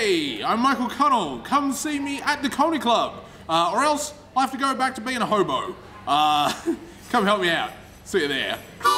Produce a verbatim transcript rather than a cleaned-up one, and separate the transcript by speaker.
Speaker 1: Hey, I'm Michael Connell. Come see me at the Coney Club. Uh, or else I'll have to go back to being a hobo. Uh, come help me out. See you there.